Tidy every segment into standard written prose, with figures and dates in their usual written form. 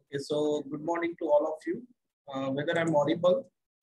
Okay, so good morning to all of you. Whether I'm audible?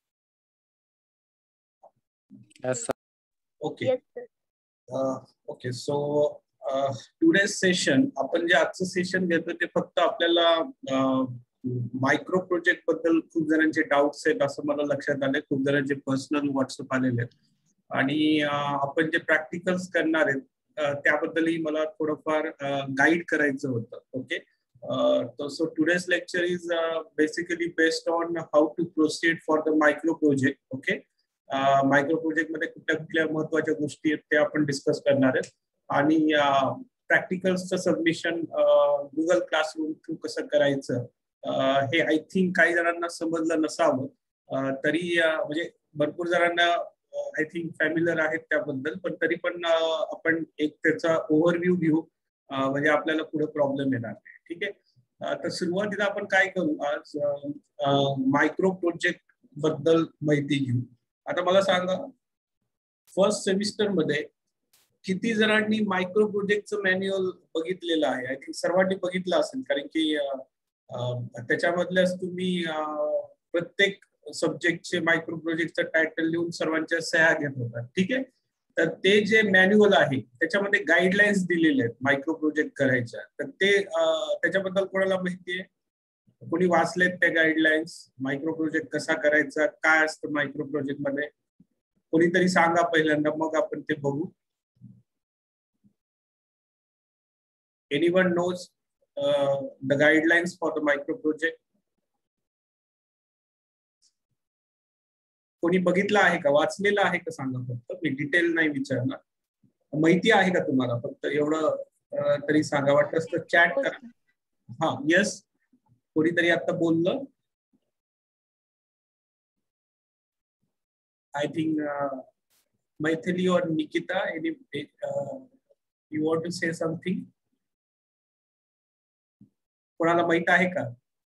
Yes, sir. Okay. Yes, sir. Okay, so today's session, आपण जे आजचं session घेतो ते फक्त आपल्याला मायक्रो प्रोजेक्ट बद्दल खूप जणांचे डाऊट्स आहेत असं मला लक्षात आले. खूप जणांचे पर्सनल व्हॉट्सअप आलेले आहेत आणि आपण जे प्रॅक्टिकल्स करणार आहेत त्याबद्दलही मला थोडंफार गाईड करायचं होतं. Okay. So today's lecture is basically based on how to proceed for the micro project. Okay. Micro project मध्ये कुठल्या कुठल्या महत्वाच्या गोष्टी आहेत ते आपण डिस्कस करणार आहेत आणि प्रॅक्टिकल्सचं सबमिशन गुगल क्लासरूम थ्रू कसं करायचं हे आय थिंक काही जणांना समजलं नसावं. तरी म्हणजे भरपूर जणांना आय थिंक फॅमिलियर आहेत त्याबद्दल, पण तरी पण आपण एक त्याचा ओव्हरव्ह्यू घेऊ म्हणजे आपल्याला पुढे प्रॉब्लेम येणार नाही. ठीक आहे. तर सुरुवातीला आपण काय करू, आज मायक्रो प्रोजेक्ट बद्दल माहिती घेऊ. आता मला सांगा, फर्स्ट सेमिस्टर मध्ये किती जणांनी मायक्रो प्रोजेक्टचं मॅन्युअल बघितलेलं आहे? आय थिंक सर्वांनी बघितलं असेल, कारण की त्याच्यामधल्याच तुम्ही प्रत्येक सब्जेक्टचे मायक्रो प्रोजेक्टचं टायटल लिहून सर्वांच्या सह्या घेत होता. ठीक आहे. तर ते जे मॅन्युअल आहे त्याच्यामध्ये गाईडलाईन्स दिलेले आहेत मायक्रो प्रोजेक्ट करायच्या. तर ते त्याच्याबद्दल कोणाला माहिती आहे? कोणी वाचलेत त्या गाईडलाईन्स? मायक्रो प्रोजेक्ट कसा करायचा, काय असतं मायक्रो प्रोजेक्ट मध्ये? कोणीतरी सांगा पहिल्यांदा, मग आपण ते बघू. Anyone knows the guidelines for the micro project? कोणी बघितलं आहे का, वाचलेलं आहे का सांगा फक्त. मी डिटेल नाही विचारणार. माहिती आहे का तुम्हाला? फक्त एवढं तरी सांगा. वाटतं तर चॅट करा. हा, येस. कोणीतरी आता बोललं. आय थिंक मैथिली और Nikita, you want to say something? कोणाला माहित आहे का?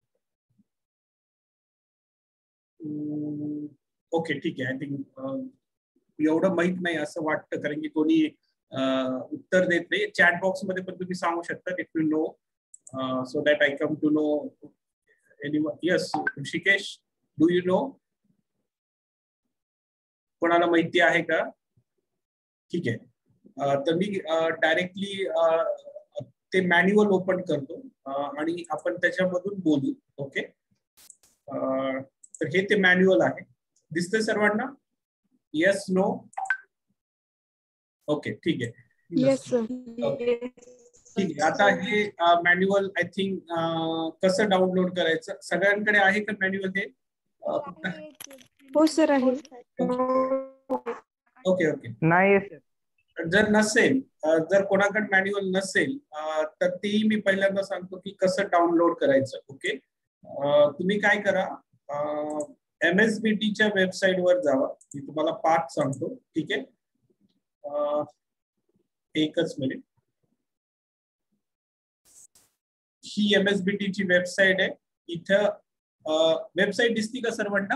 ओके, ठीक आहे. आय थिंक एवढं माहित नाही असं वाटतं, कारण की कोणी उत्तर देत नाही. चॅट बॉक्स मध्ये पण तुम्ही सांगू शकता if you know, so that I come to know. Anyone? Yes, Rishikesh, do you know? कोणाला माहिती आहे का? ठीक आहे. तर मी डायरेक्टली ते मॅन्युअल ओपन करतो आणि आपण त्याच्यामधून बोलू. ओके. तर हे ते मॅन्युअल आहे. दिसतंय सर्वांना? Yes, no? ओके, ठीक आहे. Yes, sir. ठीक आहे. आता हे मॅन्युअल आय थिंक कसं डाउनलोड करायचं? सगळ्यांकडे आहे का मॅन्युअल हे? हो सर, आहे. Okay okay. नाही सर. जर नसेल, जर कोणाकडे मॅन्युअल नसेल तर तेही मी पहिल्यांदा सांगतो की कसं डाउनलोड करायचं. ओके. तुम्ही काय करा, MSBT च्या वेबसाईट वर जावा. मी तुम्हाला पाथ सांगतो. ठीक आहे. एकच मिनिट. ही MSBT ची वेबसाईट आहे. इथं वेबसाईट दिसती का सर्वांना?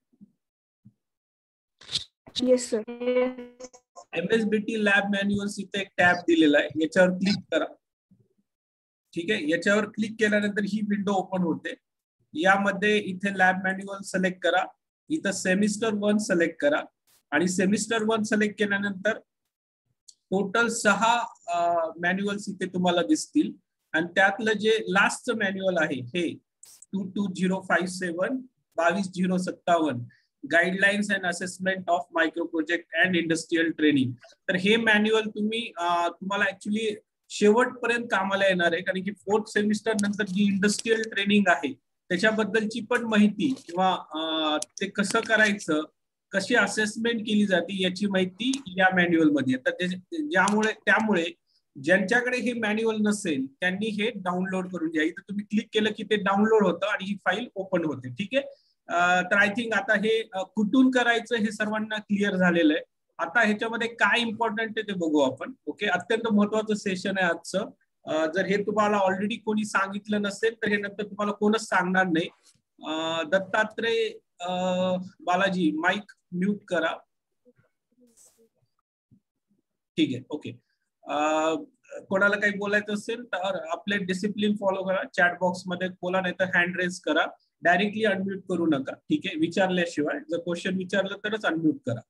Yes sir. MSBT lab manuals इथे एक टॅब दिलेला आहे, याच्यावर क्लिक करा. ठीक आहे. याच्यावर क्लिक केल्यानंतर ही विंडो ओपन होते. यामध्ये इथे लॅब मॅन्युअल सिलेक्ट करा. इथं सेमिस्टर 1 सिलेक्ट करा आणि सेमिस्टर 1 सिलेक्ट केल्यानंतर टोटल 6 मॅन्युअल्स इथे तुम्हाला दिसतील आणि त्यातलं जे लास्टचं मॅन्युअल आहे हे 22057 22/057 guidelines and assessment of micro project and industrial training. तर हे मॅन्युअल तुम्हाला ऍक्च्युली शेवटपर्यंत कामाला येणार आहे, कारण की 4th सेमिस्टर नंतर जी इंडस्ट्रियल ट्रेनिंग आहे त्याच्याबद्दलची पण माहिती किंवा ते कसं करायचं, कशी असेसमेंट केली जाते याची माहिती या मॅन्युअल मध्ये. तर त्यामुळे ज्यांच्याकडे हे मॅन्युअल नसेल त्यांनी हे डाउनलोड करून घ्या. इथं तुम्ही क्लिक केलं की ते डाउनलोड होतं आणि ही फाईल ओपन होते. ठीक आहे. तर आय थिंक आता हे कुठून करायचं हे सर्वांना क्लिअर झालेलं आहे. आता ह्याच्यामध्ये काय इम्पॉर्टंट आहे ते बघू आपण. ओके. अत्यंत महत्वाचं सेशन आहे आजचं. जर हे तुम्हाला ऑलरेडी कोणी सांगितलं नसेल तर हे नंतर तुम्हाला कोणच सांगणार नाही. दत्तात्रय बालाजी, माईक म्यूट करा. ठीक आहे. ओके. कोणाला काही बोलायचं असेल तर आपले डिसिप्लिन फॉलो करा, चॅट बॉक्स मध्ये बोला, नाही तर हँड रेज करा, डायरेक्टली अनम्यूट करू नका, ठीक आहे, विचारल्याशिवाय. जर क्वेश्चन विचारलं तरच अनम्यूट करा.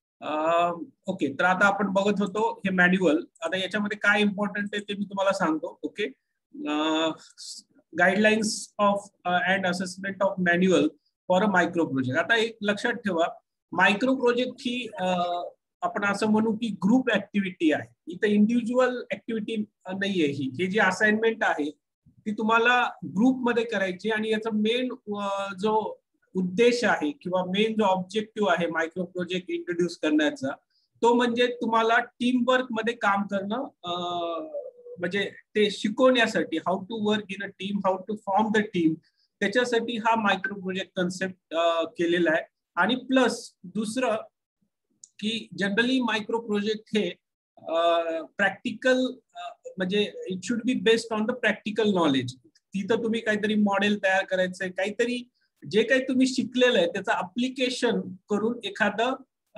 ओके, तर आता आपण बघत होतो हे मॅन्युअल. आता याच्यामध्ये काय इम्पॉर्टंट आहे ते मी तुम्हाला सांगतो. Okay, guidelines of and assessment of manual for a micro project. आता एक लक्षात ठेवा, मायक्रो प्रोजेक्ट ही आपण असं म्हणू की ग्रुप ऍक्टिव्हिटी आहे. इथं इंडिव्हिज्युअल ऍक्टिव्हिटी नाहीये. ही जी असाइनमेंट आहे ती तुम्हाला ग्रुपमध्ये करायची, आणि याचा मेन जो उद्देश आहे किंवा मेन जो ऑब्जेक्टिव्ह आहे मायक्रो प्रोजेक्ट इंट्रोड्यूस करण्याचा, तो म्हणजे तुम्हाला टीम वर्क मध्ये काम करणं, म्हणजे ते शिकवण्यासाठी, how to work in a team, how to form the team, त्याच्यासाठी हा मायक्रो प्रोजेक्ट कन्सेप्ट केलेला आहे. आणि प्लस दुसरं की जनरली मायक्रो प्रोजेक्ट हे प्रॅक्टिकल, म्हणजे it should be based on the practical knowledge. तिथं तुम्ही काहीतरी मॉडेल तयार करायचंय, काहीतरी जे काही तुम्ही शिकलेलं आहे त्याचं अप्लिकेशन करून एखादं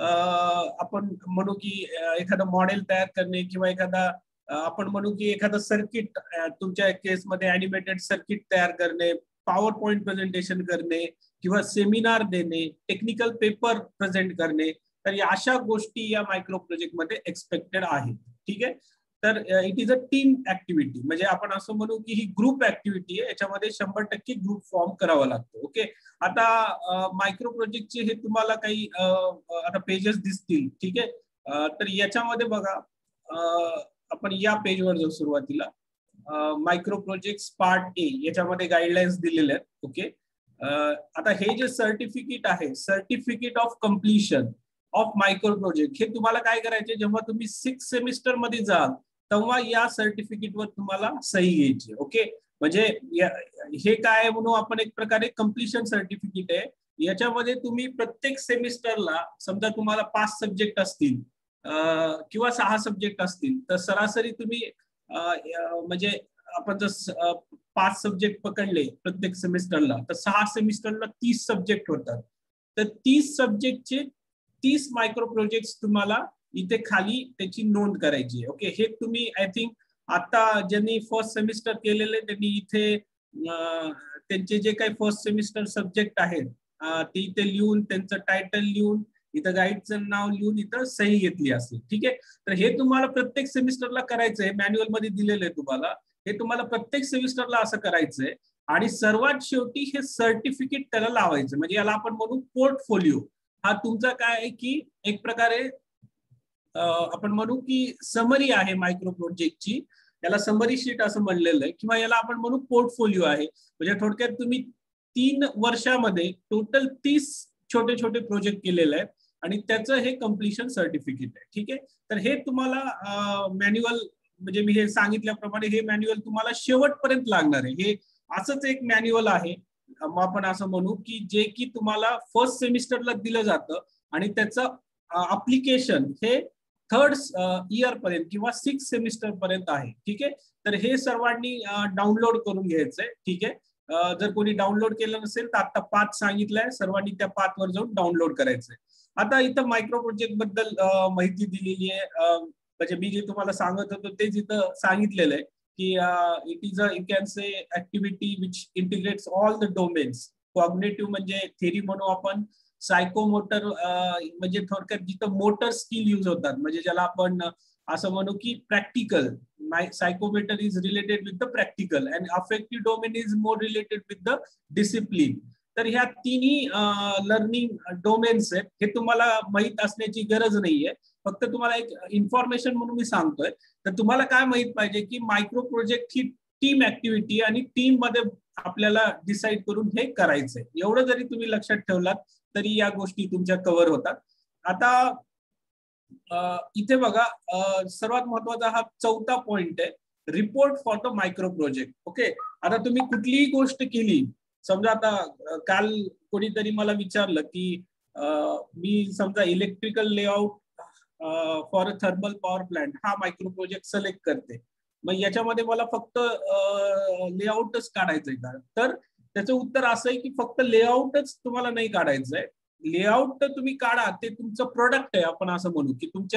आपण म्हणू की एखादं मॉडेल तयार करणे, किंवा एखादा आपण म्हणू की एखादं सर्किट, तुमच्या केसमध्ये ॲनिमेटेड सर्किट तयार करणे, पॉवर पॉइंट प्रेझेंटेशन करणे, किंवा सेमिनार देणे, टेक्निकल पेपर प्रेझेंट करणे, तर या अशा गोष्टी या मायक्रो प्रोजेक्ट मध्ये एक्सपेक्टेड आहेत. ठीक आहे, तर it is a team activity, म्हणजे आपण असं म्हणू की ही ग्रुप ऍक्टिव्हिटी आहे, याच्यामध्ये 100% ग्रुप फॉर्म करावा लागतो. ओके, आता मायक्रो प्रोजेक्टचे हे तुम्हाला काही आता पेजेस दिसतील. ठीक आहे, तर याच्यामध्ये बघा, आपण या पेजवर जाऊ सुरुवातीला. मायक्रो प्रोजेक्ट पार्ट ए, याच्यामध्ये गाईडलाईन्स दिलेले आहेत. ओके, आता हे जे सर्टिफिकेट आहे, certificate of completion of micro project, हे तुम्हाला काय करायचे, जेव्हा तुम्ही 6th सेमिस्टर मध्ये जाल तेव्हा या सर्टिफिकेटवर तुम्हाला सही घ्यायची. ओके, म्हणजे हे काय म्हणू आपण, एक प्रकारे कम्प्लिशन सर्टिफिकेट आहे. याच्यामध्ये तुम्ही प्रत्येक सेमिस्टरला, समजा तुम्हाला 5 सब्जेक्ट असतील किंवा 6 सब्जेक्ट असतील, तर सरासरी तुम्ही म्हणजे आपण जर 5 सब्जेक्ट पकडले प्रत्येक सेमिस्टरला, तर 6 सेमिस्टरला 30 सब्जेक्ट होतात. तर 30 सब्जेक्टचे 30 मायक्रो प्रोजेक्ट तुम्हाला इथे खाली त्याची नोंद करायची आहे. ओके, हे तुम्ही आय थिंक आता ज्यांनी फर्स्ट सेमिस्टर केलेले त्यांनी इथे त्यांचे जे काही फर्स्ट सेमिस्टर सब्जेक्ट आहेत ते इथे लिहून, त्यांचं टायटल लिहून, इथं गाईडचं नाव लिहून इथं सही घेतली असेल. ठीक आहे, तर हे तुम्हाला प्रत्येक सेमिस्टरला करायचंय, मॅन्युअल मध्ये दिलेलं आहे तुम्हाला, हे तुम्हाला प्रत्येक सेमिस्टरला असं करायचंय. आणि सर्वात शेवटी हे सर्टिफिकेट त्याला लावायचं, म्हणजे याला आपण म्हणू पोर्टफोलिओ. हा तुमचा काय आहे की एक प्रकारे आपण म्हणू की समरी आहे मायक्रो प्रोजेक्टची, याला समरी शीट असं म्हणलेलं आहे, किंवा याला आपण म्हणू पोर्टफोलिओ आहे. म्हणजे थोडक्यात तुम्ही 3 वर्षामध्ये टोटल 30 छोटे छोटे प्रोजेक्ट केलेले आहेत, आणि त्याचं हे कम्प्लिशन सर्टिफिकेट आहे. ठीक आहे, तर हे तुम्हाला मॅन्युअल, म्हणजे मी हे सांगितल्याप्रमाणे हे मॅन्युअल तुम्हाला शेवटपर्यंत लागणार आहे. हे असंच एक मॅन्युअल आहे, आपण असं म्हणू की जे की तुम्हाला फर्स्ट सेमिस्टरला दिलं जातं, आणि त्याचं अप्लिकेशन हे 3rd इयर पर्यंत किंवा 6th सेमिस्टर पर्यंत आहे. ठीक आहे, तर हे सर्वांनी डाउनलोड करून घ्यायचंय. ठीक आहे, जर कोणी डाउनलोड केलं नसेल तर आता पाथ सांगितलंय, सर्वांनी त्या पाथवर जाऊन डाउनलोड करायचंय. आता इथं मायक्रो प्रोजेक्ट बद्दल माहिती दिलेली आहे, म्हणजे मी जे तुम्हाला सांगत होतो तेच इथं सांगितलेलं आहे की it is a, you can say, activity which integrates all the domains. Cognitive म्हणजे थेरी म्हणू आपण, सायकोमोटर म्हणजे थोडक्यात जिथं मोटर स्किल यूज होतात, म्हणजे ज्याला आपण असं म्हणू की practical. Psychomotor is related with the practical, and affective domain is more related with the discipline. तर ह्या तिन्ही लर्निंग डोमेन्स आहेत, हे तुम्हाला माहित असण्याची गरज नाहीये, फक्त तुम्हाला एक इन्फॉर्मेशन म्हणून मी सांगतोय. तर तुम्हाला काय माहित पाहिजे की मायक्रो प्रोजेक्ट ही टीम ऍक्टिव्हिटी, आणि टीम मध्ये आपल्याला डिसाईड करून हे करायचंय. एवढं जरी तुम्ही लक्षात ठेवलात तरी या गोष्टी तुमच्या कव्हर होतात. आता इथे बघा, सर्वात महत्वाचा हा 4था पॉइंट आहे, report for the micro project. Okay, आता तुम्ही कुठलीही गोष्ट केली, समजा आता काल कोणीतरी मला विचारलं की मी समजा electrical layout for a thermal power plant हा मायक्रो प्रोजेक्ट सिलेक्ट करते, मग याच्यामध्ये मला फक्त लेआउटच काढायचंय का? तर त्याचं उत्तर असं आहे की फक्त लेआउटच तुम्हाला नाही काढायचंय. लेआउट तर तुम्ही काढा, ते तुमचं प्रोडक्ट आहे, आपण असं म्हणू की तुमच्या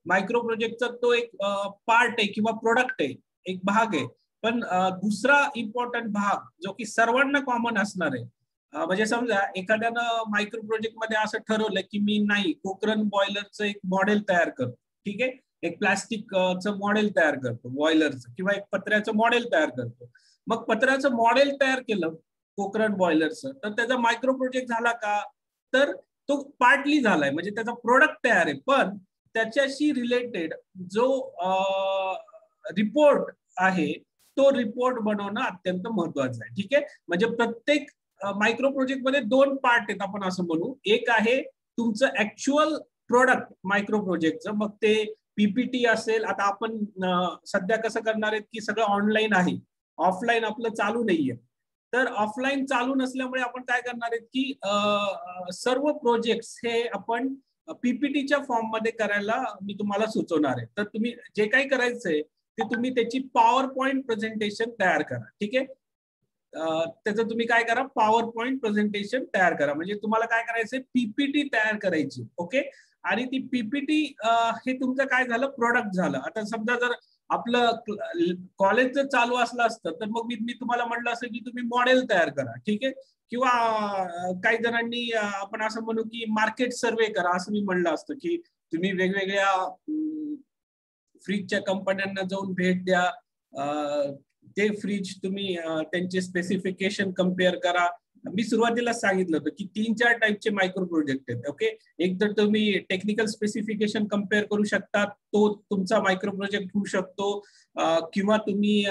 मायक्रो प्रोजेक्टचा तो एक पार्ट आहे किंवा प्रोडक्ट आहे, एक भाग आहे. पण दुसरा इम्पॉर्टंट भाग जो की सर्वांना कॉमन असणार आहे, म्हणजे समजा एखाद्यानं मायक्रो प्रोजेक्ट मध्ये असं ठरवलं की मी नाही कोकरन बॉयलरचं एक मॉडेल तयार करतो, ठीक आहे, एक प्लास्टिकचं मॉडेल तयार करतो बॉयलरचं, किंवा एक पत्र्याचं मॉडेल तयार करतो. मग पत्र्याचं मॉडेल तयार केलं कोकरन बॉयलरचं, तर त्याचा मायक्रो प्रोजेक्ट झाला का? तर तो पार्टली झालाय, म्हणजे त्याचा प्रोडक्ट तयार आहे. पण त्याच्याशी रिलेटेड जो रिपोर्ट आहे तो रिपोर्ट बनवणं अत्यंत महत्वाचं आहे. ठीक आहे, म्हणजे प्रत्येक मायक्रो प्रोजेक्ट मध्ये दोन पार्ट आहेत आपण असं म्हणू. एक आहे तुमचं ऍक्च्युअल प्रोडक्ट मायक्रो प्रोजेक्टचं, मग ते पीपीटी असेल. आता आपण सध्या कसं करणार आहेत की सगळं ऑनलाईन आहे, ऑफलाईन आपलं चालू नाहीये. तर ऑफलाईन चालू नसल्यामुळे आपण काय करणार आहेत की सर्व प्रोजेक्ट्स हे आपण पीपीटीच्या फॉर्म मध्ये करायला मी तुम्हाला सुचवणार आहे. तर तुम्ही जे काही करायचंय ते तुम्ही त्याची पॉवर पॉइंट प्रेझेंटेशन तयार करा. ठीक आहे, त्याचं तुम्ही काय करा, पॉवर पॉइंट प्रेझेंटेशन तयार करा. म्हणजे तुम्हाला काय करायचंय, पीपीटी तयार करायची. ओके, आणि ती पीपीटी हे तुमचं काय झालं, प्रोडक्ट झालं. आता समजा जर आपलं कॉलेज जर चालू असलं असतं तर मग मी तुम्हाला म्हटलं असं की तुम्ही मॉडेल तयार करा. ठीक आहे, किंवा काही जणांनी आपण असं म्हणू की मार्केट सर्वे करा असं मी म्हणलं असतं की तुम्ही वेगवेगळ्या फ्रीजच्या कंपन्यांना जाऊन भेट द्या, ते फ्रीज तुम्ही त्यांचे स्पेसिफिकेशन कम्पेअर करा. मी सुरुवातीला सांगितलं होतं की 3-4 टाईपचे मायक्रो प्रोजेक्ट आहेत. ओके, एक तर तुम्ही टेक्निकल स्पेसिफिकेशन कम्पेअर करू शकता, तो तुमचा मायक्रो प्रोजेक्ट होऊ शकतो. किंवा तुम्ही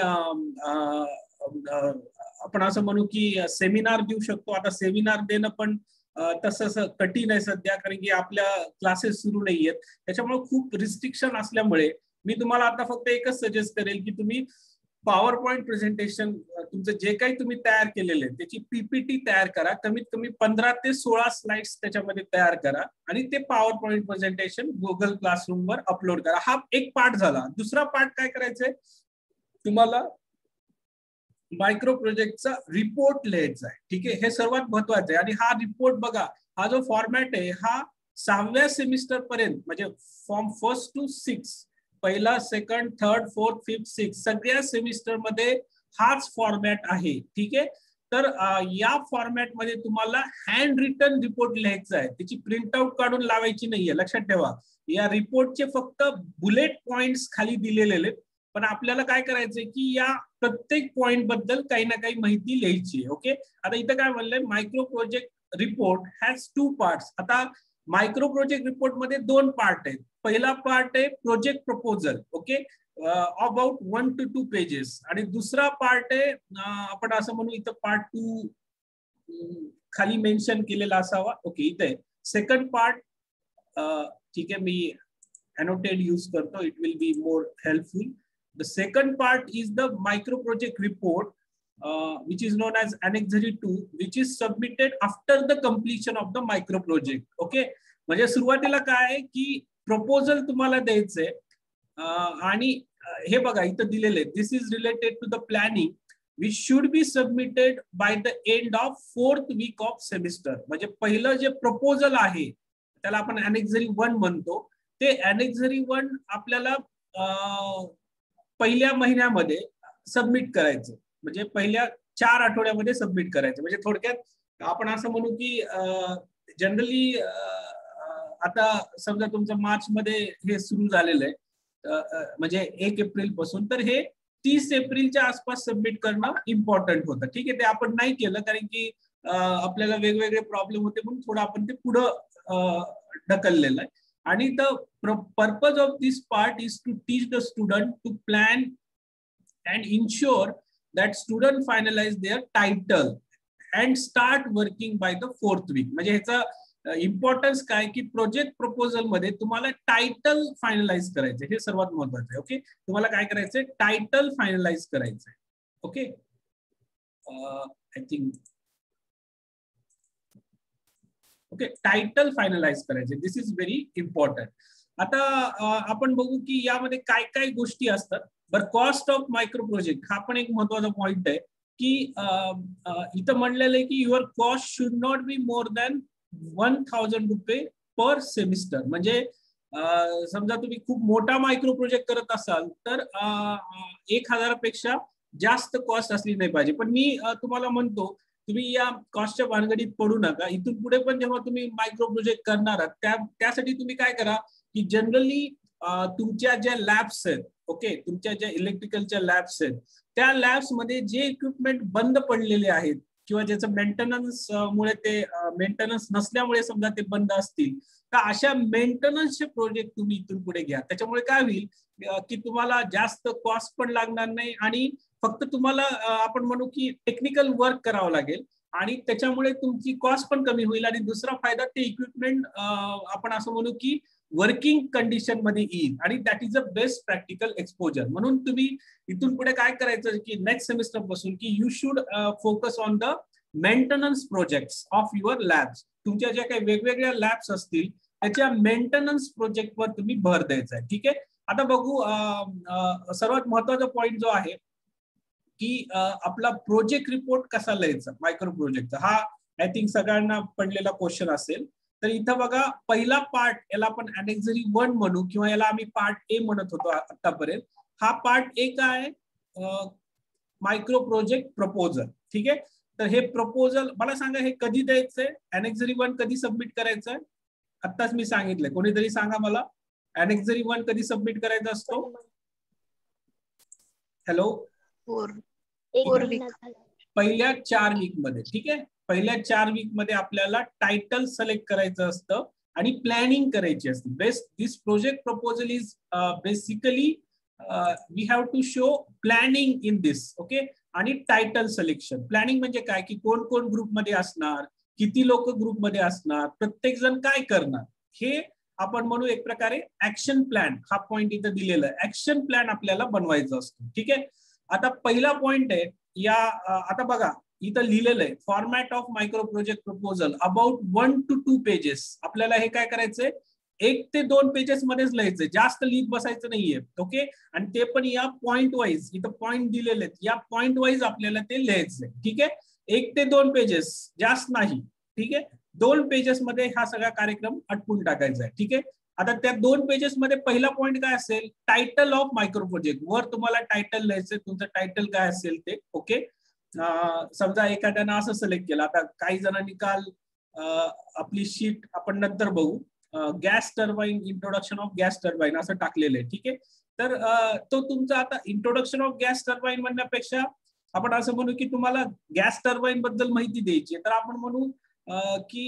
आपण असं म्हणू की सेमिनार देऊ शकतो. आता सेमिनार देणं पण तसं कठीण आहे सध्या, कारण की आपल्या क्लासेस सुरू नाही आहेत, त्याच्यामुळे खूप रिस्ट्रिक्शन असल्यामुळे मी तुम्हाला आता फक्त एकच सजेस्ट करेल की तुम्ही पॉवर पॉइंट प्रेझेंटेशन तुमचं जे काही तुम्ही तयार केलेले त्याची पीपीटी तयार करा. कमीत कमी 15 ते 16 स्लाइड्स त्याच्यामध्ये तयार करा आणि ते PowerPoint presentation Google classroom वर अपलोड करा. हा एक पार्ट झाला. दुसरा पार्ट काय करायचंय, तुम्हाला मायक्रो प्रोजेक्टचा रिपोर्ट लिहायचा आहे. ठीक आहे, हे सर्वात महत्वाचं आहे. आणि हा रिपोर्ट बघा, हा जो फॉर्मॅट आहे हा 6व्या सेमिस्टर पर्यंत, म्हणजे फॉर्म 1st to 6, पहिला, second, third, fourth, fifth, six, सगळ्या सेमिस्टर मध्ये हाच फॉर्मॅट आहे. ठीक आहे, तर या फॉर्मॅट मध्ये तुम्हाला हँड रिटन रिपोर्ट लिहायचा आहे, त्याची प्रिंटआउट काढून लावायची नाहीये. लक्षात ठेवा, या रिपोर्टचे फक्त बुलेट पॉइंट्स खाली दिलेले आहेत, पण आपल्याला काय करायचंय की या प्रत्येक पॉइंट बद्दल काही ना काही माहिती लिहायची आहे. ओके, आता इथं काय म्हणलंय, micro project report has 2 parts. आता मायक्रो प्रोजेक्ट रिपोर्ट मध्ये 2 पार्ट आहेत. पहिला पार्ट आहे project proposal, okay, about 1 to 2 pages. आणि दुसरा पार्ट आहे, आपण असं म्हणू इथं पार्ट 2 खाली मेन्शन केलेला असावा. ओके, इथे सेकंड पार्ट, ठीक आहे, मी annotate यूज करतो, it will be more helpful. The second part is the micro project report, which is known as Annexure 2, which is submitted after the completion of the micro project. Okay, म्हणजे सुरुवातीला काय आहे की proposal तुम्हाला द्यायचंय, आणि हे बघा इथं दिलेले, this is related to the planning which should be submitted by the end of 4th week of semester. म्हणजे पहिलं जे प्रपोजल आहे त्याला आपण Annexure 1 म्हणतो. ते Annexure 1 आपल्याला पहिल्या महिन्यामध्ये सबमिट करायचं, म्हणजे पहिल्या 4 आठवड्यामध्ये सबमिट करायचं. म्हणजे थोडक्यात आपण असं म्हणू की जनरली आता समजा तुमचं मार्च मध्ये हे सुरू झालेलं आहे, म्हणजे 1 एप्रिल पासून, तर हे 30 एप्रिलच्या आसपास सबमिट करणं इम्पॉर्टंट होतं. ठीक आहे, ते आपण नाही केलं कारण की आपल्याला वेगवेगळे प्रॉब्लेम होते, म्हणून थोडं आपण ते पुढं ढकललेलं आहे. आणि the purpose of this part is to teach the student to plan and ensure that student finalize their title and start working by the 4th week. म्हणजे ह्याचा इम्पॉर्टन्स काय की प्रोजेक्ट प्रपोजल मध्ये तुम्हाला टायटल फायनलाइज करायचं, हे सर्वात महत्वाचं आहे. ओके, तुम्हाला काय करायचंय, टायटल फायनलाइज करायचंय. Okay, I think okay, title finalise करायचे, दिस इज व्हेरी इम्पॉर्टंट. आता आपण बघू की यामध्ये काय काय गोष्टी असतात. बरं, कॉस्ट ऑफ मायक्रो प्रोजेक्ट हा पण एक महत्वाचा पॉइंट आहे की इथं म्हणलेलं आहे की your cost should not be more than 1000 रुपये पर सेमिस्टर. म्हणजे समजा तुम्ही खूप मोठा मायक्रो प्रोजेक्ट करत असाल तर 1000पेक्षा जास्त कॉस्ट असली नाही पाहिजे. पण मी तुम्हाला म्हणतो तुम्ही या कॉस्टच्या भानगडीत पडू नका. इथून पुढे पण जेव्हा तुम्ही मायक्रो प्रोजेक्ट करणार आहात त्यासाठी तुम्ही काय करा की जनरली तुमच्या ज्या लॅब्स आहेत, ओके, तुमच्या ज्या इलेक्ट्रिकलच्या लॅब्स आहेत त्या लॅब्स मध्ये जे इक्विपमेंट बंद पडलेले आहेत किंवा ज्याचं मेंटेनन्स मुळे ते मेंटेनन्स नसल्यामुळे समजा ते बंद असतील तर अशा मेंटेनन्सचे प्रोजेक्ट तुम्ही इथून पुढे घ्या. त्याच्यामुळे काय होईल की तुम्हाला जास्त कॉस्ट पण लागणार नाही आणि फक्त तुम्हाला आपण म्हणू की टेक्निकल वर्क करावं लागेल आणि त्याच्यामुळे तुमची कॉस्ट पण कमी होईल. आणि दुसरा फायदा ते इक्विपमेंट आपण असं म्हणू की वर्किंग कंडिशन मध्ये येईल आणि that is a best practical exposure. म्हणून तुम्ही इथून पुढे काय करायचं की नेक्स्ट सेमिस्टर पासून की you should focus on the maintenance projects of your labs. तुमच्या ज्या काही वेगवेगळ्या लॅब्स असतील त्याच्या मेंटेनन्स प्रोजेक्टवर तुम्ही भर द्यायचा आहे. ठीक आहे. आता बघू सर्वात महत्वाचा पॉइंट जो आहे की आपला प्रोजेक्ट रिपोर्ट कसा लिहायचा मायक्रो प्रोजेक्टचा, हा आय थिंक सगळ्यांना पडलेला क्वेश्चन असेल. तर इथं बघा पहिला पार्ट याला आपण अनेक्झरी 1 म्हणू किंवा याला आम्ही पार्ट ए म्हणत होतो आतापर्यंत. हा पार्ट ए काय मायक्रो प्रोजेक्ट प्रपोजल. ठीक आहे. तर हे प्रपोजल मला सांगा हे कधी द्यायचंय, अनेक्झरी 1 कधी सबमिट करायचंय? आत्ताच मी सांगितलंय, कोणीतरी सांगा मला अनेक्झरी 1 कधी सबमिट करायचा असतो? हॅलो, पहिल्या 4 वीक मध्ये. ठीक आहे. पहिल्या 4 वीक मध्ये आपल्याला टायटल सिलेक्ट करायचं असतं आणि प्लॅनिंग करायची असते. This project proposal is basically we have to show planning in this. Okay. आणि टायटल सिलेक्शन. प्लॅनिंग म्हणजे काय की कोण कोण ग्रुपमध्ये असणार, किती लोक ग्रुपमध्ये असणार, प्रत्येक जण काय करणार, हे आपण म्हणू एक प्रकारे ऍक्शन प्लॅन. हा पॉइंट इथं दिलेला आहे. ऍक्शन प्लॅन आपल्याला बनवायचा असतो. ठीक आहे. आता पहिला पॉइंट आहे या आता बघा इथं लिहिलेलं आहे format of micro project proposal about 1 to 2 pages. आपल्याला हे काय करायचंय 1 ते 2 पेजेस मध्येच लिहायचंय, जास्त लिहित बसायचं नाहीये. ओके. आणि ते पण या पॉइंट वाईज, इथं पॉइंट दिलेले आहेत, या पॉइंट वाईज आपल्याला ते लिहायचंय. ठीक आहे. 1 ते 2 पेजेस, जास्त नाही. ठीक आहे. 2 पेजेस मध्ये हा सगळा कार्यक्रम अटकून टाकायचा आहे. ठीक आहे. आता त्या 2 पेजेस मध्ये पहिला पॉइंट काय असेल, टायटल ऑफ मायक्रो प्रोजेक्ट. वर तुम्हाला टायटल लिहायचंय, तुमचं टायटल काय असेल ते. ओके. समजा एखाद्यानं असं सिलेक्ट केलं, आता काही जणांनी काल आपली शीट आपण नंतर बघू, gas turbine, introduction of gas turbine असं टाकलेलं आहे. ठीक आहे. तर तो तुमचा आता इंट्रोडक्शन ऑफ गॅस टर्बाईन म्हणण्यापेक्षा आपण असं म्हणू की तुम्हाला गॅस टर्बाईन बद्दल माहिती द्यायची, तर आपण म्हणू की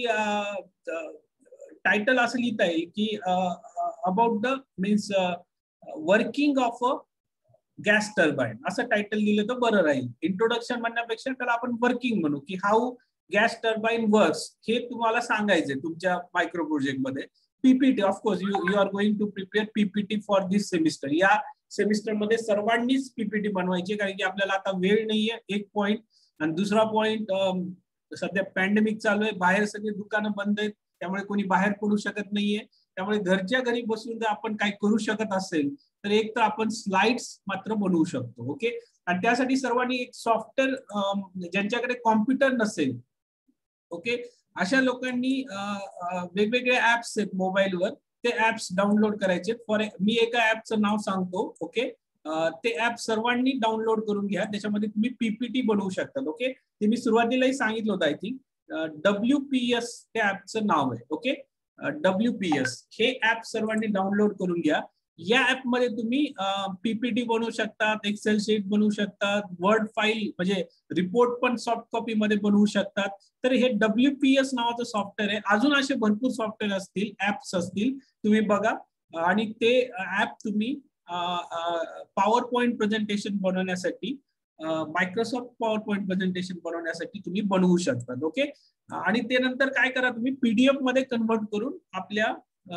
टायटल असं लिहित आहे की about the means working of a gas turbine असं टायटल लिहिलं तर बरं राहील. इंट्रोडक्शन म्हणण्यापेक्षा त्याला आपण वर्किंग म्हणू की हाऊ गॅस टर्बाईन वर्क्स, हे तुम्हाला सांगायचंय तुमच्या मायक्रो प्रोजेक्ट मध्ये. PPT of course you are going to prepare PPT for this semester. या सेमिस्टर मध्ये सर्वांनीच पीपीटी बनवायची, कारण की आपल्याला आता वेळ नाहीये. एक पॉइंट. आणि दुसरा पॉइंट, सध्या पॅन्डेमिक चालू आहे, बाहेर सगळे दुकानं बंद आहेत, त्यामुळे कोणी बाहेर पडू शकत नाहीये. त्यामुळे घरच्या घरी बसून जर आपण काय करू शकत असेल तर एक तर आपण स्लाइड्स मात्र बनवू शकतो. ओके. आणि त्यासाठी सर्वांनी एक सॉफ्टवेअर, ज्यांच्याकडे कॉम्प्युटर नसेल, ओके, अशा लोकांनी वेगवेगळे ऍप्स आहेत मोबाईलवर, ते ऍप्स डाउनलोड करायचे. मी एका ऍपचं नाव सांगतो. ओके. ते ऍप सर्वांनी डाउनलोड करून घ्या. त्याच्यामध्ये तुम्ही पीपीटी बनवू शकता. ओके. ते मी सुरुवातीलाही सांगितलं होतं, आय थिंक WPS ते ऍपचं नाव आहे. ओके. WPS हे ऍप सर्वांनी डाउनलोड करून घ्या. या ऍप मध्ये तुम्ही पीपीटी बनवू शकतात, एक्सेल शीट बनवू शकतात, वर्ड फाईल म्हणजे रिपोर्ट पण सॉफ्ट कॉपी मध्ये बनवू शकतात. तर हे WPS नावाचं सॉफ्टवेअर आहे. अजून असे भरपूर सॉफ्टवेअर असतील, ऍप्स असतील, तुम्ही बघा. आणि ते ऍप तुम्ही पॉवर पॉइंट प्रेझेंटेशन बनवण्यासाठी, मायक्रोसॉफ्ट पॉवर पॉइंट प्रेझेंटेशन बनवण्यासाठी तुम्ही बनवू शकतात. ओके. आणि ते नंतर काय करा, तुम्ही PDF मध्ये कन्वर्ट करून आपल्या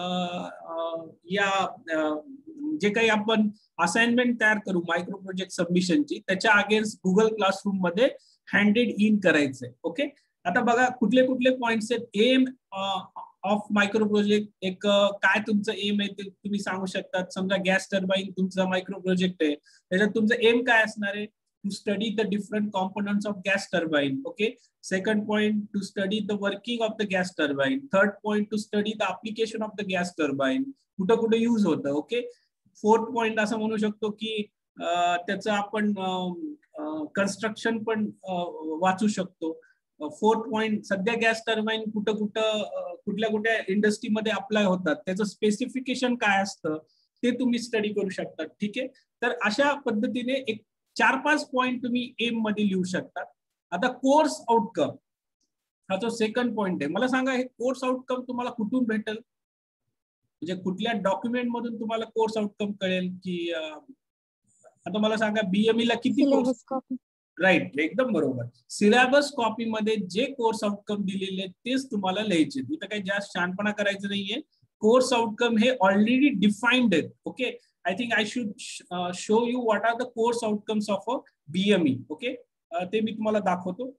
या जे काही आपण असाइनमेंट तयार करू मायक्रो प्रोजेक्ट सबमिशनची, त्याच्या अगेन्स्ट गुगल क्लासरूम मध्ये हँडेड इन करायचंय. ओके. आता बघा कुठले कुठले पॉइंट्स आहेत. एम ऑफ मायक्रो प्रोजेक्ट, एक काय तुमचं एम आहे ते तुम्ही सांगू शकतात. समजा गॅस टर्बाईन तुमचा मायक्रो प्रोजेक्ट आहे, त्याच्यात तुमचं एम काय असणार आहे, to study the different components of gas turbine. Okay. Second point, to study the working of the gas turbine. Third point, to study the application of the gas turbine. कुठं कुठे use होतं. Okay. Fourth point असं म्हणू शकतो की त्याचं आपण construction पण वाचू शकतो. फोर्थ पॉइंट, सध्या गॅस टर्बाईन कुठं कुठल्या कुठल्या इंडस्ट्रीमध्ये अप्लाय होतात, त्याचं स्पेसिफिकेशन काय असतं ते तुम्ही स्टडी करू शकता. ठीक आहे. तर अशा पद्धतीने एक 4-5 पॉइंट तुम्ही एम मध्ये लिहू शकता. आता कोर्स आउटकम हा जो सेकंड पॉइंट आहे, मला सांगा हे कोर्स आउटकम तुम्हाला कुठून भेटेल, म्हणजे कुठल्या डॉक्युमेंट मधून तुम्हाला कोर्स आउटकम कळेल की आता मला सांगा बीएमई ला किती कोर्स, राईट, एकदम बरोबर. सिलेबस कॉपी मध्ये जे कोर्स आउटकम दिलेले तेच तुम्हाला लिहायचे. इथं काही जास्त शहाणपणा करायचं नाहीये. कोर्स आउटकम हे ऑलरेडी डिफाइंड आहेत. ओके. I think I should show you what are the course outcomes of a BME. Okay. ते मी तुम्हाला दाखवतो.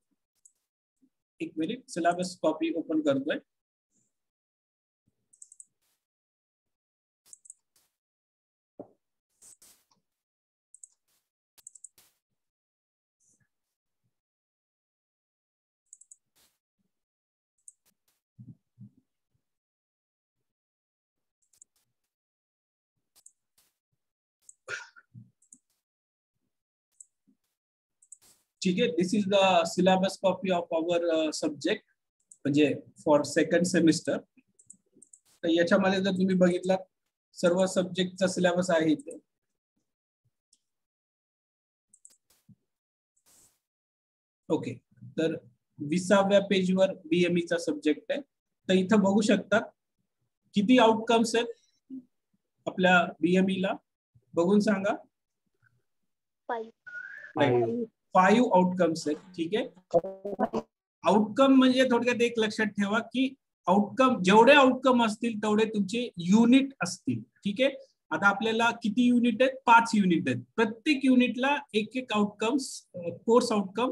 एक मिनिट, सिलेबस कॉपी ओपन करतोय. ठीक आहे. This is the syllabus copy of our subject, म्हणजे फॉर सेकंड सेमिस्टर. तर याच्यामध्ये जर तुम्ही बघितलं सर्व सब्जेक्टचा सिलेबस आहे इथे. ओके. तर 20व्या पेजवर बीएमईचा सब्जेक्ट आहे. तर इथं बघू शकता किती आउटकम्स आहेत आपल्या बीएमईला, बघून सांगा. 5 आउटकम्स आहेत. ठीक आहे. आउटकम म्हणजे थोडक्यात एक लक्षात ठेवा की आउटकम, जेवढे आउटकम असतील तेवढे तुमचे युनिट असतील. ठीक आहे. आता आपल्याला किती युनिट आहेत? 5 युनिट आहेत. प्रत्येक युनिटला एक आउटकम्स, कोर्स आउटकम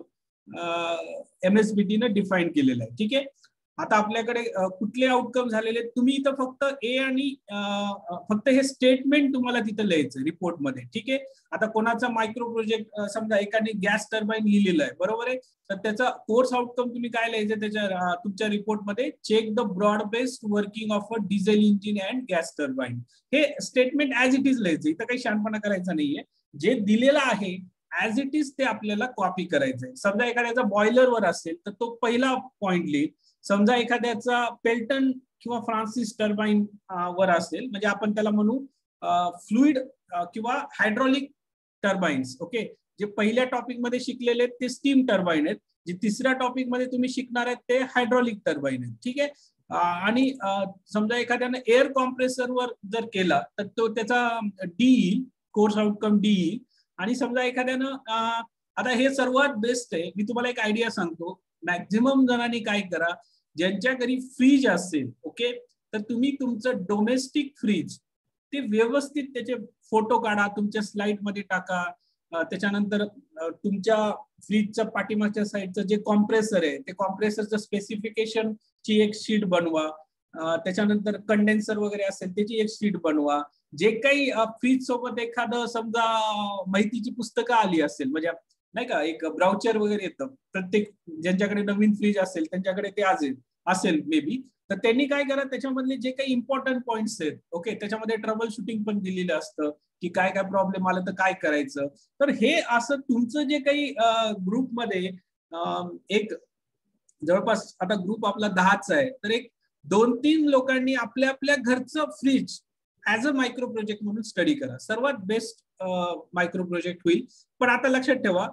MSBT ने डिफाईन केलेलं आहे. ठीक आहे. आता आपल्याकडे कुठले आउटकम झालेले, तुम्ही इथं फक्त ए आणि फक्त हे स्टेटमेंट तुम्हाला तिथं लिहायचं रिपोर्ट मध्ये. ठीक आहे. आता कोणाचा मायक्रो प्रोजेक्ट, समजा एकाने गॅस टर्बाईन लिहिलेलं आहे, बरोबर आहे, तर त्याचा कोर्स आउटकम तुम्ही काय लिहायचं त्याच्या तुमच्या रिपोर्ट मध्ये? Check the broad based working of a diesel engine and gas turbine. हे स्टेटमेंट ऍज इट इज लिहायचं. इथं काही शहाणपणा करायचा नाहीये. जे दिलेलं आहे ऍज इट इज ते आपल्याला कॉपी करायचंय. समजा एखाद्याचा बॉयलरवर असेल तर तो पहिला पॉइंट लिहिल. समजा एखाद्याचा पेल्टन किंवा फ्रान्सिस टर्बाईन वर असेल, म्हणजे आपण त्याला म्हणू फ्लुइड किंवा हायड्रॉलिक टर्बाईन्स. ओके. जे पहिल्या टॉपिक मध्ये शिकलेले आहेत ते स्टीम टर्बाईन आहेत. जे तिसऱ्या टॉपिक मध्ये तुम्ही शिकणार आहेत ते हायड्रॉलिक टर्बाईन आहेत. ठीक आहे. आणि समजा एखाद्याने एअर कॉम्प्रेसरवर जर केला तर तो त्याचा डी येईल, कोर्स आउटकम डी येईल. आणि समजा एखाद्यानं आता हे सर्वात बेस्ट आहे. मी तुम्हाला एक आयडिया सांगतो. मॅक्झिमम जणांनी काय करा, ज्यांच्या घरी फ्रीज असेल, ओके, तर तुम्ही तुमचं डोमेस्टिक फ्रीज ते व्यवस्थित त्याचे फोटो काढा, तुमच्या स्लाइड मध्ये टाका. त्याच्यानंतर तुमच्या फ्रीजच्या पाठीमागच्या साईडचं जे कॉम्प्रेसर आहे ते कॉम्प्रेसरचं स्पेसिफिकेशन ची एक शीट बनवा. त्याच्यानंतर कंडेन्सर वगैरे असेल त्याची एक शीट बनवा. जे काही फ्रीज सोबत एखादं समजा माहितीची पुस्तकं आली असेल, म्हणजे नाही का, एक ब्राउचर वगैरे येतं, प्रत्येक ज्यांच्याकडे नवीन फ्रीज असेल त्यांच्याकडे ते असेल मे बी, तर त्यांनी काय करा, त्याच्यामधले जे काही इम्पॉर्टंट पॉइंट्स आहेत, ओके, त्याच्यामध्ये ट्रबल शूटिंग पण दिलेलं असतं की काय काय प्रॉब्लेम आला तर काय करायचं. तर हे असं तुमचं जे काही ग्रुपमध्ये एक जवळपास आता ग्रुप आपला 10चा आहे, तर एक 2-3 लोकांनी आपल्या आपल्या घरचं fridge as a micro project म्हणून स्टडी करा. सर्वात बेस्ट मायक्रो प्रोजेक्ट होईल. पण आता लक्षात ठेवा,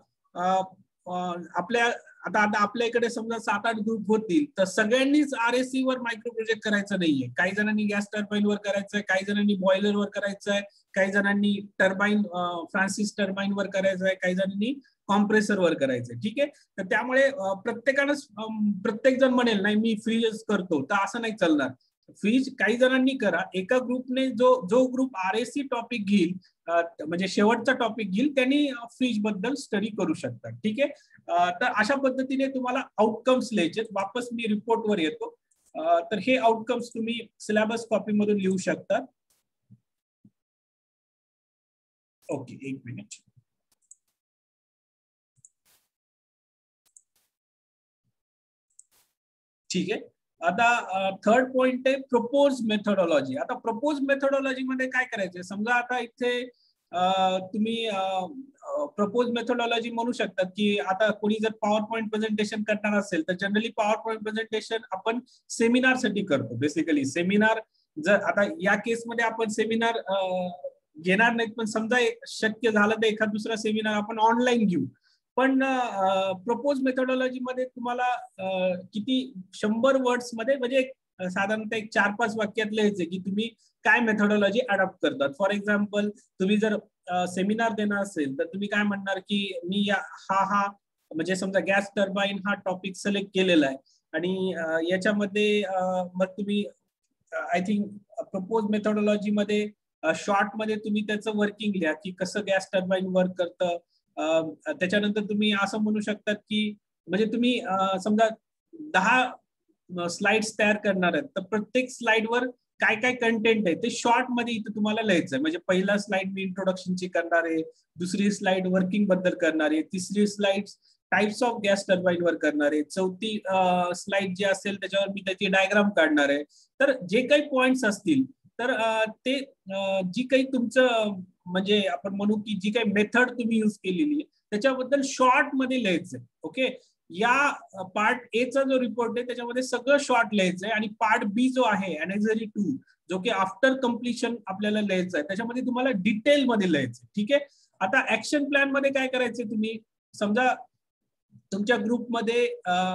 आपल्या इकडे समजा 7-8 ग्रुप होतील तर सगळ्यांनीच RSC वर मायक्रो प्रोजेक्ट करायचं नाहीये. काही जणांनी गॅस टर्बाईन वर करायचंय, काही जणांनी बॉयलर वर करायचंय, काही जणांनी टर्बाईन फ्रान्सिस टर्बाईन वर करायचंय, काही जणांनी कॉम्प्रेसर वर करायचंय. ठीक आहे. तर त्यामुळे प्रत्येक जण म्हणेल नाही मी फ्रीज करतो, तर असं नाही चालणार. फ्रीज काही जणांनी करा. एका ग्रुपने जो ग्रुप RSC टॉपिक घेईल, म्हणजे शेवटचा टॉपिक घेईल, त्यांनी फ्रीज बद्दल स्टडी करू शकतात. ठीक आहे. तर अशा पद्धतीने तुम्हाला आउटकम्स लिहायचे. वापस मी रिपोर्ट वर येतो. तर हे आउटकम्स तुम्ही सिलेबस कॉपी मधून लिहू शकता. ओके, एक मिनिट. ठीक आहे. आता थर्ड पॉइंट आहे प्रपोज मेथोडॉलॉजी. आता प्रपोज मेथोडॉलॉजी मध्ये काय करायचंय, समजा आता इथे तुम्ही प्रपोज मेथोडॉलॉजी म्हणू शकतात की आता कोणी जर पॉवर पॉइंट प्रेझेंटेशन करणार असेल तर जनरली पॉवर पॉइंट प्रेझेंटेशन आपण सेमिनार साठी करतो. बेसिकली सेमिनार, जर आता या केसमध्ये आपण सेमिनार घेणार नाहीत, पण समजा शक्य झालं तर एखाद दुसरा सेमिनार आपण ऑनलाईन घेऊ. पण प्रपोज मेथोडॉलॉजी मध्ये तुम्हाला किती 100 वर्ड्स मध्ये म्हणजे साधारणतः एक 4-5 वाक्यात लिहायचे की तुम्ही काय मेथोडॉलॉजी अडॉप्ट करतात. फॉर एक्झाम्पल तुम्ही जर सेमिनार देणार असेल तर तुम्ही काय म्हणणार की मी हा म्हणजे समजा गॅस टर्बाईन हा टॉपिक सिलेक्ट केलेला आहे आणि याच्यामध्ये मग तुम्ही आय थिंक प्रपोज मेथोडॉलॉजी मध्ये शॉर्ट मध्ये तुम्ही त्याचं वर्किंग लिहा की कसं गॅस टर्बाईन वर्क करतं. त्याच्यानंतर तुम्ही असं म्हणू शकतात की म्हणजे तुम्ही समजा 10 स्लाइड्स तयार करणार आहेत तर प्रत्येक स्लाइडवर काय काय कंटेंट आहे ते शॉर्ट मध्ये इथं तुम्हाला लिहायचं आहे. म्हणजे पहिला स्लाइड मी इंट्रोडक्शनची करणार आहे, दुसरी स्लाइड वर्किंग बद्दल करणार आहे, तिसरी slide types of gas turbine वर करणार आहे, चौथी स्लाइड जी असेल त्याच्यावर मी त्याची डायग्राम काढणार आहे. तर जे काही पॉइंट्स असतील तर ते जी काही तुमचं म्हणजे आपण म्हणू की जी काही मेथड तुम्ही यूज केलेली आहे त्याच्याबद्दल शॉर्ट मध्ये लिहायचंय. ओके, या पार्ट ए चा जो रिपोर्ट आहे त्याच्यामध्ये सगळं शॉर्ट लिहायचंय आणि पार्ट बी जो आहे अनेक्झरी 2 जो की आफ्टर कम्प्लिशन आपल्याला लिहायचं आहे त्याच्यामध्ये तुम्हाला डिटेल मध्ये लिहायचं. ठीक आहे. आता ऍक्शन प्लॅन मध्ये काय करायचंय, तुम्ही समजा तुमच्या ग्रुपमध्ये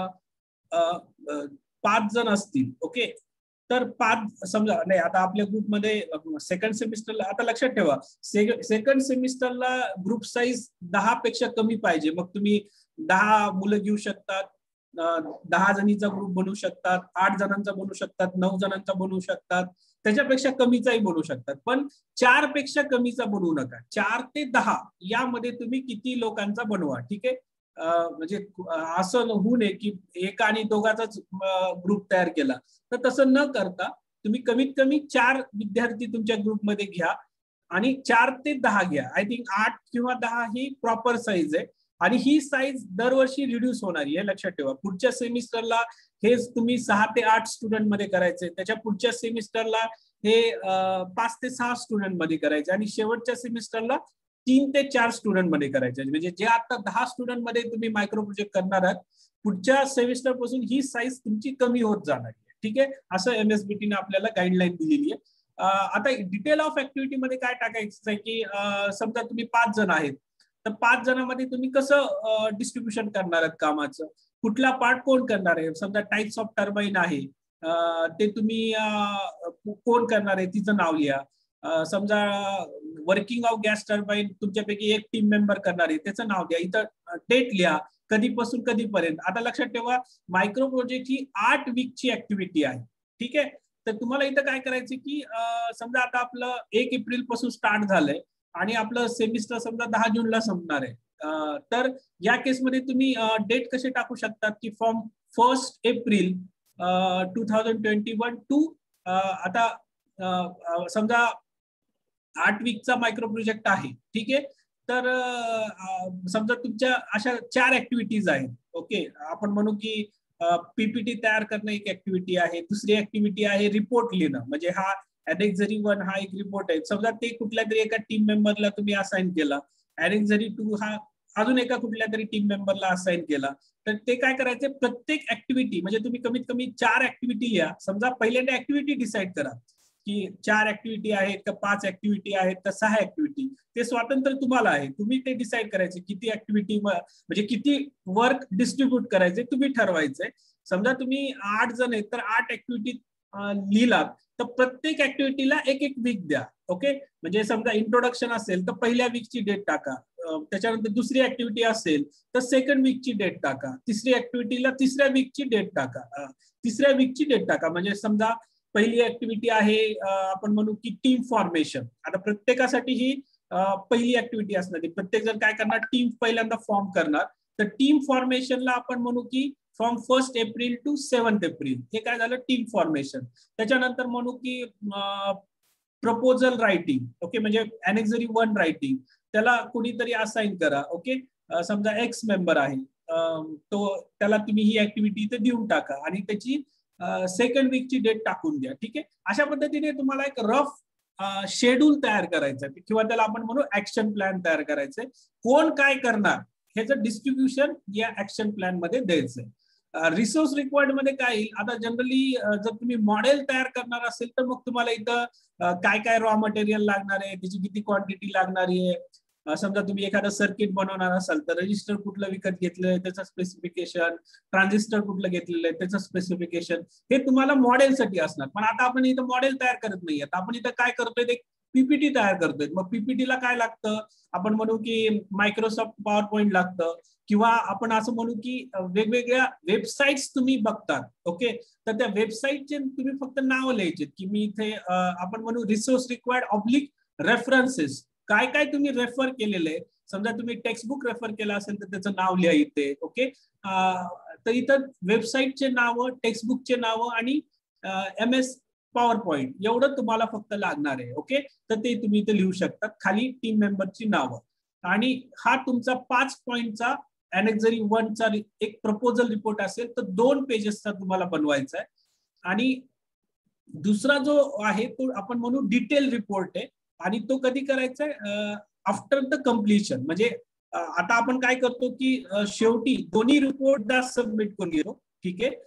5 जण असतील. ओके, तर 5 समजा नाही, आता आपल्या ग्रुपमध्ये सेकंड सेमिस्टरला, आता लक्षात ठेवा सेकंड सेमिस्टरला ग्रुप साईज 10 पेक्षा कमी पाहिजे. मग तुम्ही 10 मुलं घेऊ शकतात, 10 जणीचा ग्रुप बनवू शकतात, 8 जणांचा बनवू शकतात, 9 जणांचा बनवू शकतात, त्याच्यापेक्षा कमीचाही बनवू शकतात. पण 4 पेक्षा कमीचा बनवू नका. 4 ते 10 यामध्ये तुम्ही किती लोकांचा बनवा. ठीक आहे. म्हणजे असं होऊ नये की एका आणि दोघाचाच ग्रुप तयार केला. तर तसं न करता तुम्ही कमीत कमी 4 विद्यार्थी तुमच्या ग्रुपमध्ये घ्या आणि 4 ते 10 घ्या. आय थिंक 8 किंवा 10 ही प्रॉपर साईज आहे आणि ही साईज दरवर्षी रिड्यूस होणार आहे, हे लक्षात ठेवा. पुढच्या सेमिस्टरला हे तुम्ही 6 ते 8 स्टुडंट मध्ये करायचे, त्याच्या पुढच्या सेमिस्टरला हे 5 ते 6 स्टुडंट मध्ये करायचे आणि शेवटच्या सेमिस्टरला 3 ते 4 स्टुडंट मध्ये करायचे. म्हणजे जे आता 10 स्टुडंट मध्ये तुम्ही मायक्रो प्रोजेक्ट करणार आहात पुढच्या सेमिस्टर पासून ही साईज तुमची कमी होत जाणार आहे. ठीक आहे, असं एमएसबीटीने आपल्याला गाईडलाईन दिलेली आहे. आता डिटेल ऑफ ऍक्टिव्हिटी मध्ये काय टाकायचं आहे की समजा तुम्ही 5 जण आहेत तर 5 जणांमध्ये तुम्ही कसं डिस्ट्रीब्युशन करणार आहात कामाचं, कुठला पार्ट कोण करणार आहे. समजा टाइप्स ऑफ टर्बाईन आहे ते तुम्ही कोण करणार आहे तिचं नाव लिहा. समजा वर्किंग ऑफ गॅस टर्बाईन तुमच्यापैकी एक टीम मेंबर करणार आहे त्याचं नाव द्या. इथं डेट लिहा, कधीपासून कधीपर्यंत. आता लक्षात ठेवा मायक्रो प्रोजेक्ट ही 8 वीकची ऍक्टिव्हिटी आहे. ठीक आहे, तर तुम्हाला इथं काय करायचं की समजा आता आपलं 1 एप्रिल पासून स्टार्ट झालंय आणि आपलं सेमिस्टर समजा 10 जूनला संपणार आहे. तर या केसमध्ये तुम्ही डेट कसे टाकू शकतात की फ्रॉम 1 एप्रिल 2021 टू आता समजा 8 वीकचा मायक्रो प्रोजेक्ट आहे. ठीक आहे, तर समजा तुमच्या अशा 4 ऍक्टिव्हिटीज आहेत. ओके, आपण म्हणू की पीपीटी तयार करणं एक ऍक्टिव्हिटी आहे, दुसरी ऍक्टिव्हिटी आहे रिपोर्ट लिहिणं. म्हणजे हा अनेक्झरी 1 हा एक रिपोर्ट आहे. समजा ते कुठल्या तरी एका टीम मेंबरला तुम्ही असाइन केला. अनेक्झरी 2 हा अजून एका कुठल्या तरी टीम मेंबरला असाइन केला. तर ते काय करायचे, प्रत्येक ऍक्टिव्हिटी म्हणजे तुम्ही कमीत कमी 4 ऍक्टिव्हिटी लिहा. समजा पहिल्यांदा ऍक्टिव्हिटी डिसाईड करा की 4 ऍक्टिव्हिटी आहेत का 5 ऍक्टिव्हिटी आहेत का 6 ऍक्टिव्हिटी. ते स्वातंत्र्य तुम्हाला आहे, तुम्ही ते डिसाईड करायचे किती ऍक्टिव्हिटी म्हणजे किती वर्क डिस्ट्रीब्यूट करायचे तुम्ही ठरवायचंय. समजा तुम्ही 8 जण आहेत तर 8 ऍक्टिव्हिटी लिहिलात तर प्रत्येक ऍक्टिव्हिटीला एक वीक द्या. ओके, म्हणजे समजा इंट्रोडक्शन असेल तर पहिल्या वीकची डेट टाका, त्याच्यानंतर दुसरी ऍक्टिव्हिटी असेल तर सेकंड वीकची डेट टाका, तिसरी ऍक्टिव्हिटीला तिसऱ्या वीकची डेट टाका, तिसऱ्या वीकची डेट टाका. म्हणजे समजा पहिली ऍक्टिव्हिटी आहे आपण म्हणू की टीम फॉर्मेशन. आता प्रत्येकासाठी ही पहिली ऍक्टिव्हिटी असणार. प्रत्येक जण काय करणार, टीम पहिल्यांदा फॉर्म करणार. तर टीम फॉर्मेशनला आपण म्हणू की फ्रॉम 1 एप्रिल टू 7 एप्रिल हे काय झालं, टीम फॉर्मेशन. त्याच्यानंतर म्हणू की प्रपोजल रायटिंग. ओके, म्हणजे अनेक्झरी 1 रायटिंग, त्याला कोणीतरी असाइन करा. ओके, समजा एक्स मेंबर आहे तो त्याला तुम्ही ही ऍक्टिव्हिटी इथे देऊन टाका आणि त्याची सेकंड वीकची डेट टाकून द्या. ठीक आहे. अशा पद्धतीने तुम्हाला एक रफ शेड्यूल तयार करायचं आहे किंवा त्याला आपण म्हणू ऍक्शन प्लॅन तयार करायचंय. कोण काय करणार ह्याचं डिस्ट्रीब्युशन या ऍक्शन प्लॅन मध्ये द्यायचंय. रिसोर्स रिक्वायर्ड मध्ये काय येईल, आता जनरली जर तुम्ही मॉडेल तयार करणार असेल तर मग तुम्हाला इथं काय काय रॉ मटेरियल लागणार आहे, त्याची किती क्वांटिटी लागणारी आहे. समजा तुम्ही एखादं सर्किट बनवणार असाल तर रजिस्टर कुठलं विकत घेतलंय त्याचं स्पेसिफिकेशन, ट्रान्झिस्टर कुठलं घेतलेलं आहे त्याचं स्पेसिफिकेशन, हे तुम्हाला मॉडेलसाठी असणार. पण आता आपण इथं मॉडेल तयार करत नाहीये, आपण इथं काय करतोय, एक पीपीटी तयार करतोय. मग पीपीटीला काय लागतं, आपण म्हणू की मायक्रोसॉफ्ट पॉवर पॉइंट लागतं किंवा आपण असं म्हणू की वेगवेगळ्या वेबसाईट्स तुम्ही बघतात. ओके, तर त्या वेबसाईटचे तुम्ही फक्त नाव लिहायचे की मी इथे आपण म्हणू रिसोर्स रिक्वायर्ड ऑब्लिक रेफरन्सेस, काय काय तुम्ही रेफर केलेलं आहे. समजा तुम्ही टेक्स्टबुक रेफर केला असेल तर त्याचं नाव लिहा इथे. ओके, तर इथं वेबसाईटचे नाव, टेक्स्टबुकचे नाव आणि MS पॉवर पॉइंट एवढं तुम्हाला फक्त लागणार आहे. ओके, तर ते तुम्ही इथे लिहू शकतात. खाली टीम मेंबरची नावं आणि हा तुमचा 5 पॉइंटचा एनेक्झरी 1 चा एक प्रपोजल रिपोर्ट असेल तर 2 पेजेसचा तुम्हाला बनवायचा आहे. आणि दुसरा जो आहे तो आपण म्हणू डिटेल रिपोर्ट आहे आणि तो कधी करायचा आहे, आफ्टर द कम्प्लिशन. म्हणजे आता आपण काय करतो की शेवटी दोन्ही रिपोर्ट सबमिट करून घेतो. ठीक आहे.